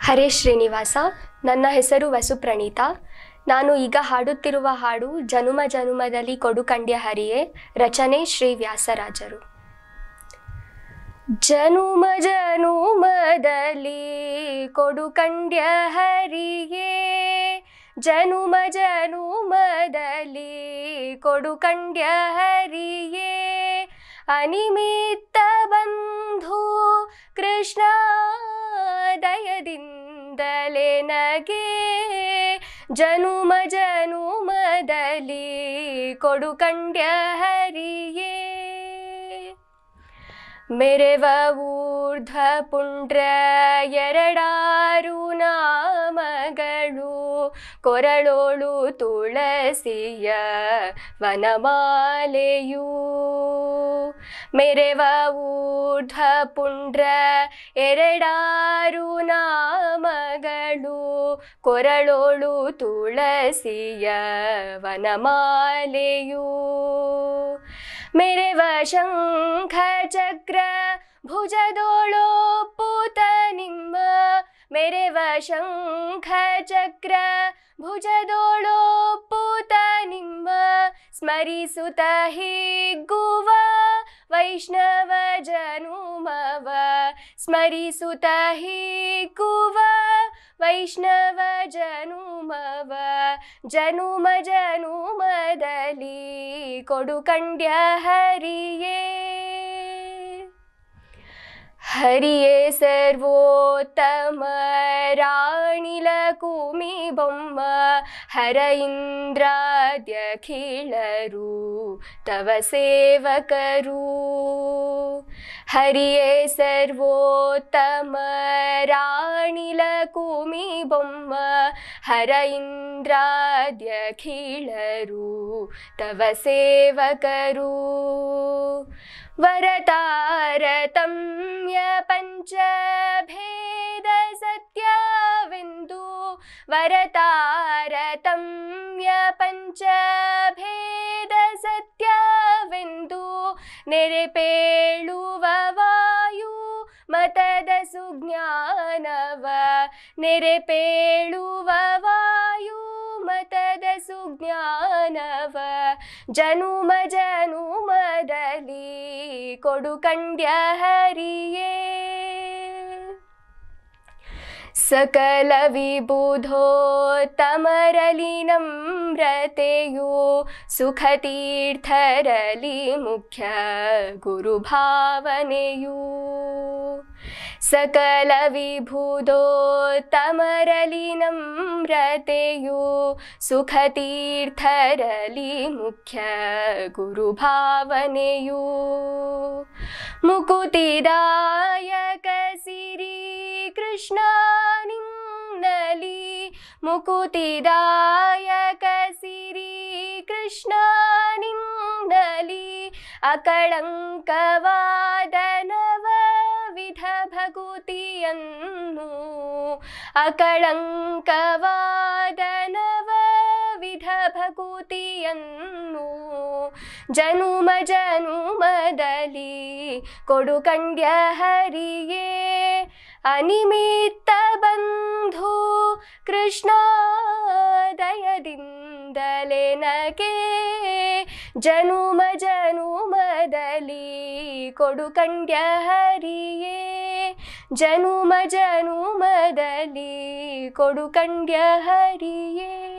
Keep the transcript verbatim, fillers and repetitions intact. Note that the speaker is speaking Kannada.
ಹರೇ ಶ್ರೀನಿವಾಸ. ನನ್ನ ಹೆಸರು ವಸುಪ್ರಣೀತಾ. ನಾನು ಈಗ ಹಾಡುತ್ತಿರುವ ಹಾಡು ಜನುಮ ಜನುಮದಲ್ಲಿ ಕೊಡುಕಂಡ್ಯ ಹರಿಯೇ, ರಚನೆ ಶ್ರೀ ವ್ಯಾಸರಾಜರು. ಜನುಮ ಜನುಮದಲ್ಲಿ ಕೊಡುಕಂಡ್ಯ ಹರಿಯೇ, ಜನುಮ ಜನುಮದಲ್ಲಿ ಕೊಡುಕಂಡ್ಯ ಹರಿಯೇ, ಅನಿಮಿತ್ತ ಬಂಧು ಕೃಷ್ಣ ದಯದಿಂದಲೇ ನಗೆ, ಜನುಮ ಜನುಮದಲ್ಲಿ ಕೊಡುಕಂಡ್ಯ ಹರಿಯೇ. ಮೆರೆವ ಊರ್ಧ್ವ ಪುಂಡ್ರ ಎರಡಾರು ನಾಮಗಳು, ಕೊರಳೋಳು ತುಳಸಿಯ ವನಮಾಲೆಯೂ. ಮೆರೆವ ಊರ್ಧ್ವ ಪುಂಡ್ರ ಎರಡಾರು ನಾಮಗಳು, ಕೊರಳೋಳು ತುಳಸಿಯ ವನಮಾಲೆಯೂ. ಮೆರೆವ ಶಂಖ ಚಕ್ರ ಭುಜದೋಳೊಪ್ಪುತ ನಿಮ್ಮ, ಮೆರೆವ ಶಂಖ ಚಕ್ರ ಭುಜದೋಳೊಪ್ಪುತ ನಿಮ್ಮ, ಸ್ಮರಿಸುತ್ತ ಹಿಗ್ಗುವ ವೈಷ್ಣವ ಜನುಮವ, ಸ್ಮರಿಸುತ್ತ ಹಿಗ್ಗುವ ವೈಷ್ಣವ ಜನುಮವ, ಜನುಮ ಜನುಮದಲ್ಲಿ ಕೊಡುಕಂಡ್ಯ ಹರಿಯೇ. ಹರಿಯೇ ಸರ್ವೋತ್ತಮ ರಾಣಿಲ ಕುಮಿ ಬೊಮ್ಮ, ಹರ ಇಂದ್ರಾದ್ಯಖಿಳರು ತವ ಸೇವಕರು. ಹರಿಯೇ ಸರ್ವೋತ್ತಮ ರಾಣಿಲ ಕುಮಿ ಬೊಮ್ಮ, ಹರ ಇಂದ್ರಾದ್ಯಖಿಳರು ತವ ಸೇವಕರು. ವರತಾರತಮ್ಯ ಪಂಚಭೇದ ಸತ್ಯವೆಂದು, ವರತಾರತಮ್ಯ ಪಂಚಭೇದ ಸತ್ಯವೆಂದು, ನೆರೆಪೇಳುವ ವಾಯು ಮತದ ಸುಜ್ಞಾನವ, ನೆರೆಪೇಳುವ ವಾಯು ಮತದ ಸುಜ್ಞಾನವ, ಜನುಮ ಜನುಮದಲ್ಲಿ ಕೊಡುಕಂಡ್ಯ ಹರಿಯೇ. ಸಕಲ ವಿಬುಧೋತ್ತಮರಲಿ ನಮ್ರತೆಯು, ಸುಖತೀರ್ಥರಲಿ ಮುಖ್ಯ ಗುರುಭಾವನೆಯು. ಸಕಲ ವಿಬುಧೋತ್ತಮರಲಿ ನಮ್ರತೆಯು, ಸುಖತೀರ್ಥರಲಿ ಮುಖ್ಯ ಗುರುಭಾವನೆಯು. ಮುಕುತಿದಾಯಕ ಸಿರಿ ಕೃಷ್ಣ ನಿನ್ನಲಿ, ಮುಕುತಿದಾಯಕ ಸಿರಿ ಕೃಷ್ಣ ನಿನ್ನಲಿ, ಅಕಳಂಕವಾದ ನವ ವಿಧ ಭಕುತಿಯನ್ನು, ಅಕಳಂಕವಾದ ನವ ವಿಧ ಭಕುತಿಯನ್ನು, ಜನುಮ ಜನುಮದಲ್ಲಿ ಕೊಡುಕಂಡ್ಯ ಹರಿಯೇ. ಅನಿಮಿತ್ತ ಬಂಧು ಕೃಷ್ಣ ದಯದಿಂದಲೇ ನಗೆ, ಜನುಮ ಜನುಮದಲ್ಲಿ ಕೊಡುಕಂಡ್ಯ ಹರಿಯೇ, ಜನುಮ ಜನುಮದಲ್ಲಿ ಕೊಡುಕಂಡ್ಯ ಹರಿಯೇ.